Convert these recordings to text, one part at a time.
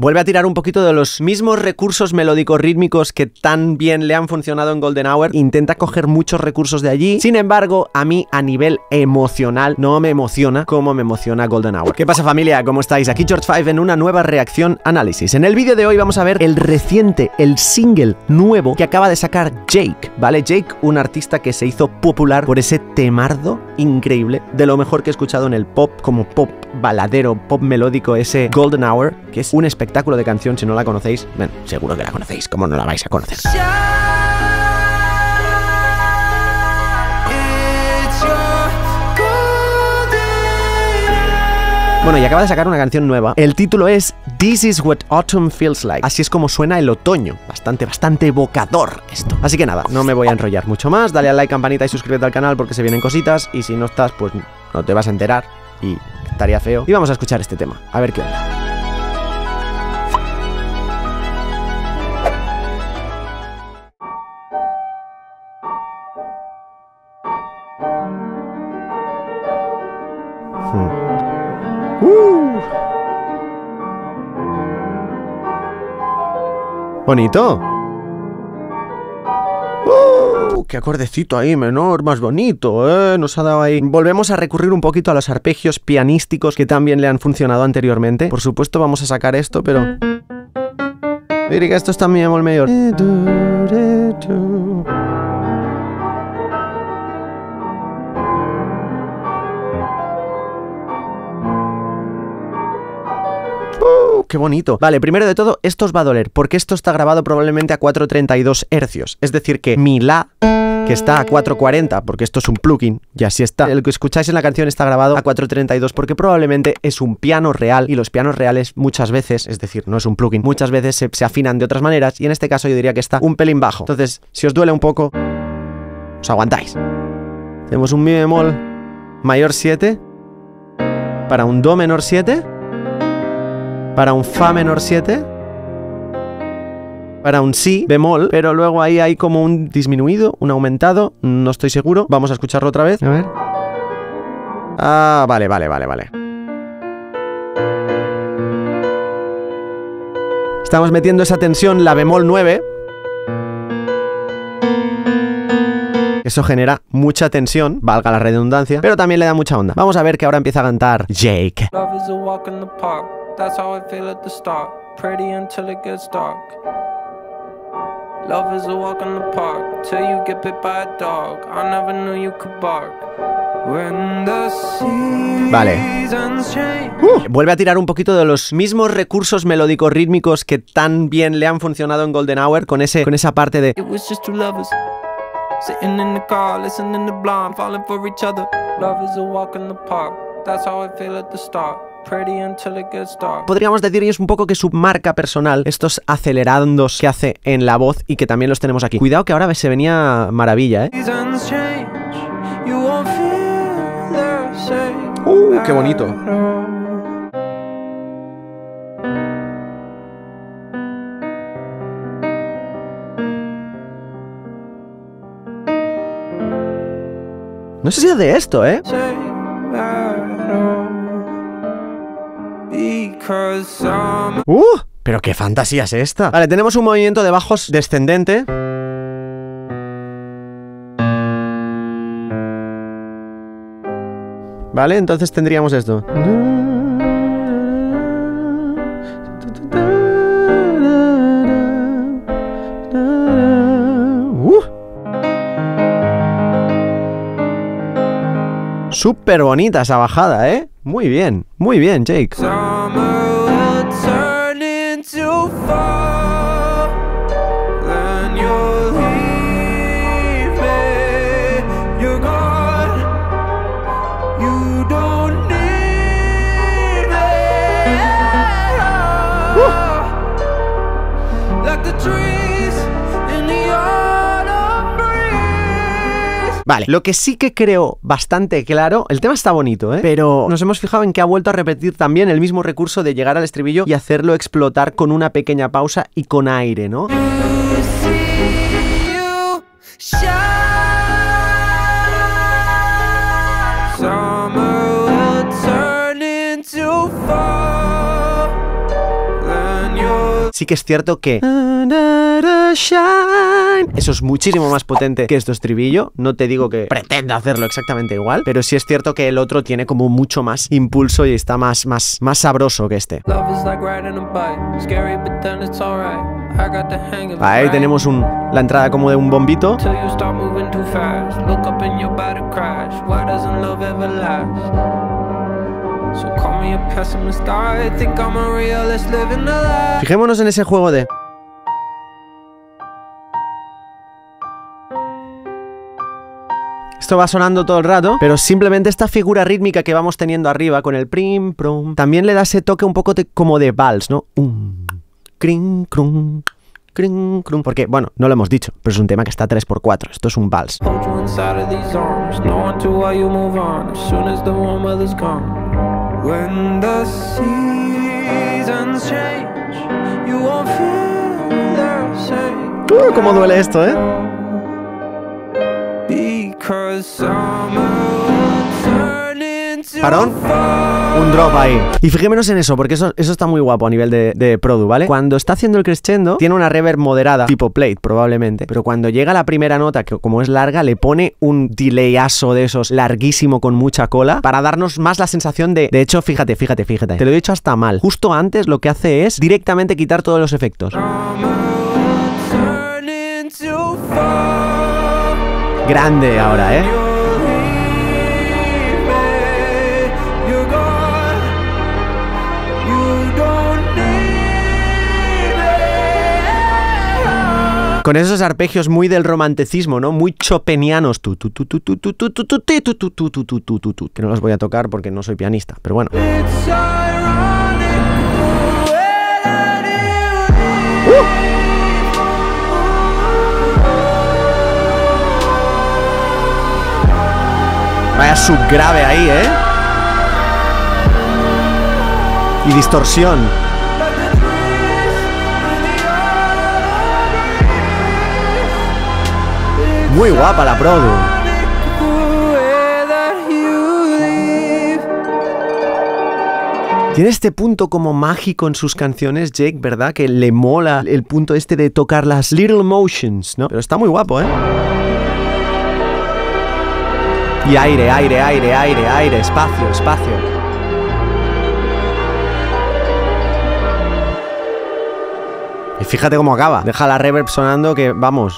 vuelve a tirar un poquito de los mismos recursos melódicos rítmicos que tan bien le han funcionado en Golden Hour. Intenta coger muchos recursos de allí. Sin embargo, a mí a nivel emocional no me emociona como me emociona Golden Hour. ¿Qué pasa, familia? ¿Cómo estáis? Aquí George Five en una nueva reacción análisis. En el vídeo de hoy vamos a ver el single nuevo que acaba de sacar Jake, ¿vale? Jake, un artista que se hizo popular por ese temardo increíble, de lo mejor que he escuchado en el pop, como pop baladero, pop melódico, ese Golden Hour, que es un espectáculo de canción. Si no la conocéis, bueno, seguro que la conocéis, ¿cómo no la vais a conocer? Bueno, y acaba de sacar una canción nueva. El título es This is what autumn feels like. Así es como suena el otoño. Bastante evocador esto. Así que nada, no me voy a enrollar mucho más. Dale al like, campanita y suscríbete al canal porque se vienen cositas. Y si no estás, pues no te vas a enterar. Y estaría feo. Y vamos a escuchar este tema. A ver qué onda. Bonito. Qué acordecito ahí, menor, más bonito, nos ha dado ahí. Volvemos a recurrir un poquito a los arpegios pianísticos que también le han funcionado anteriormente. Por supuesto vamos a sacar esto, pero... Mira que esto está en mi bemol mayor. ¡Qué bonito! Vale, primero de todo, esto os va a doler, porque esto está grabado probablemente a 432 hercios. Es decir, que mi La, que está a 440, porque esto es un plugin, y así está. El que escucháis en la canción está grabado a 432, porque probablemente es un piano real, y los pianos reales muchas veces, es decir, no es un plugin, muchas veces se afinan de otras maneras, y en este caso yo diría que está un pelín bajo. Entonces, si os duele un poco, os aguantáis. Tenemos un Mi bemol mayor 7, para un Do menor 7, para un Fa menor 7, para un Si bemol, pero luego ahí hay como un disminuido, un aumentado, no estoy seguro. Vamos a escucharlo otra vez. A ver. Ah, vale. Estamos metiendo esa tensión, la bemol 9. Eso genera mucha tensión, valga la redundancia, pero también le da mucha onda. Vamos a ver que ahora empieza a cantar Jake. That's how I feel at the start, pretty until it gets dark. Love is a walk in the park, till you get bit by a dog. I never knew you could bark. Vale. Vuelve a tirar un poquito de los mismos recursos melódicos rítmicos que tan bien le han funcionado en Golden Hour, con esa parte de... Sitting in the car, listening to Blonde, falling for each other. Love is a walk in the park, that's how I feel at the start. Podríamos decir, y es un poco que su marca personal, estos acelerandos que hace en la voz y que también los tenemos aquí. Cuidado que ahora se venía maravilla, qué bonito. No sé si es de esto, pero qué fantasía es esta. Vale, tenemos un movimiento de bajos descendente. Vale, entonces tendríamos esto. Súper bonita esa bajada, Muy bien, Jake. Vale, lo que sí que creo bastante claro, el tema está bonito, pero nos hemos fijado en que ha vuelto a repetir también el mismo recurso de llegar al estribillo y hacerlo explotar con una pequeña pausa y con aire, ¿no? Summer will turn into fall, then sí que es cierto que eso es muchísimo más potente que esto estribillo. No te digo que pretenda hacerlo exactamente igual, pero sí es cierto que el otro tiene como mucho más impulso y está más sabroso que este. Ahí tenemos la entrada como de un bombito. Fijémonos en ese juego de... Esto va sonando todo el rato, pero simplemente esta figura rítmica que vamos teniendo arriba con el prim, prum, también le da ese toque un poco como de vals, ¿no? Crin, crum, crin, crum. Porque, bueno, no lo hemos dicho, pero es un tema que está 3x4. Esto es un vals. ¿Cómo duele esto, eh? Parón, un drop ahí. Y fijémonos en eso, porque eso está muy guapo a nivel de produ, ¿vale? Cuando está haciendo el crescendo, tiene una reverb moderada, tipo plate probablemente, pero cuando llega la primera nota, que como es larga, le pone un delayazo de esos larguísimo con mucha cola, para darnos más la sensación de hecho, fíjate, te lo he dicho hasta mal. Justo antes lo que hace es directamente quitar todos los efectos. Grande ahora, ¿eh? Con esos arpegios muy del romanticismo, ¿no? Muy chopinianos. Que no los voy a tocar porque no soy pianista, pero bueno. Vaya subgrave ahí, ¿eh? Y distorsión. Muy guapa la produ. Tiene este punto como mágico en sus canciones, Jake, ¿verdad? Que le mola el punto este de tocar las little motions, ¿no? Pero está muy guapo, ¿eh? Y aire, espacio. Y fíjate cómo acaba. Deja la reverb sonando que, vamos...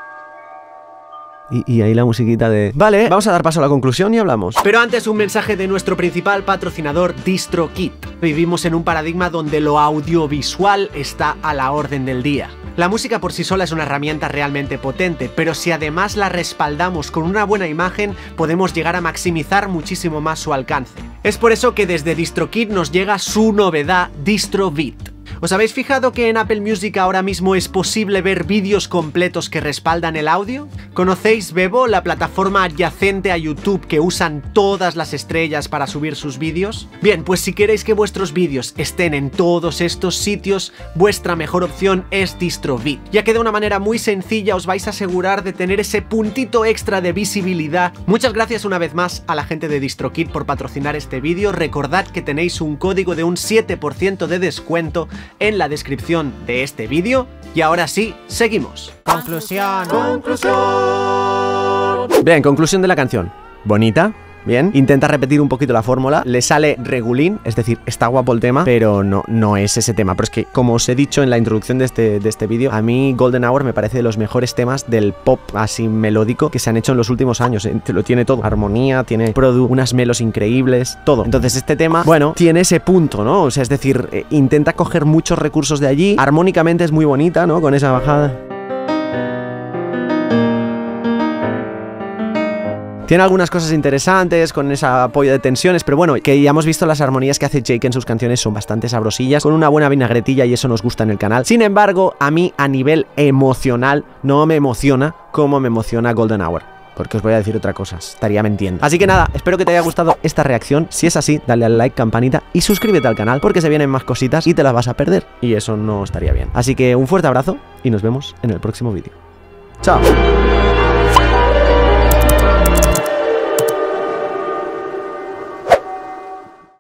Y ahí la musiquita de... Vale, vamos a dar paso a la conclusión y hablamos. Pero antes un mensaje de nuestro principal patrocinador, DistroKid. Vivimos en un paradigma donde lo audiovisual está a la orden del día. La música por sí sola es una herramienta realmente potente, pero si además la respaldamos con una buena imagen, podemos llegar a maximizar muchísimo más su alcance. Es por eso que desde DistroKid nos llega su novedad, DistroVid. ¿Os habéis fijado que en Apple Music ahora mismo es posible ver vídeos completos que respaldan el audio? ¿Conocéis Vevo, la plataforma adyacente a YouTube que usan todas las estrellas para subir sus vídeos? Bien, pues si queréis que vuestros vídeos estén en todos estos sitios, vuestra mejor opción es DistroVid, ya que de una manera muy sencilla os vais a asegurar de tener ese puntito extra de visibilidad. Muchas gracias una vez más a la gente de DistroKid por patrocinar este vídeo. Recordad que tenéis un código de un 7% de descuento en la descripción de este vídeo. Y ahora sí, seguimos. Conclusión. Bien, conclusión de la canción. Bonita. Bien, intenta repetir un poquito la fórmula, le sale regulín, es decir, está guapo el tema, pero no es ese tema. Pero es que, como os he dicho en la introducción de este vídeo, a mí Golden Hour me parece de los mejores temas del pop así melódico que se han hecho en los últimos años. Lo tiene todo, armonía, tiene produ, unas melos increíbles, todo. Entonces este tema, bueno, tiene ese punto, ¿no? O sea, es decir, intenta coger muchos recursos de allí, armónicamente es muy bonita, ¿no? Con esa bajada. Tiene algunas cosas interesantes con ese apoyo de tensiones, pero bueno, que ya hemos visto las armonías que hace Jake en sus canciones son bastante sabrosillas, con una buena vinagretilla y eso nos gusta en el canal. Sin embargo, a mí a nivel emocional no me emociona como me emociona Golden Hour. Porque os voy a decir otra cosa, estaría mintiendo. Así que nada, espero que te haya gustado esta reacción. Si es así, dale al like, campanita y suscríbete al canal porque se vienen más cositas y te las vas a perder. Y eso no estaría bien. Así que un fuerte abrazo y nos vemos en el próximo vídeo. ¡Chao!